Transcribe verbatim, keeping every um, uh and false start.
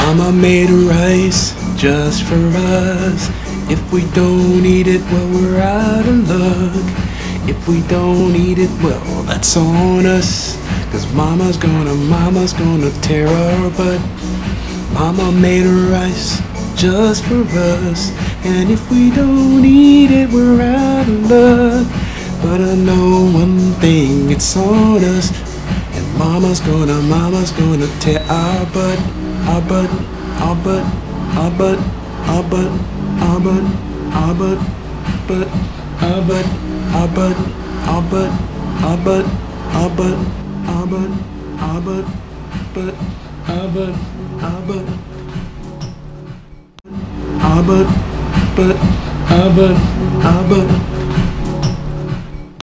Mama made rice just for us. If we don't eat it, well, we're out of luck. If we don't eat it, well, that's on us. Cause mama's gonna, mama's gonna tear our butt. Mama made rice just for us. And if we don't eat it, we're out of luck. But I know one thing, it's on us. And mama's gonna, mama's gonna tear our butt. Our butt, our butt, our butt, our butt, our butt, our butt, butt, our butt, our butt, our butt, our butt, our butt, our butt, our butt, butt, our butt, our butt, our butt, butt, our butt, our butt.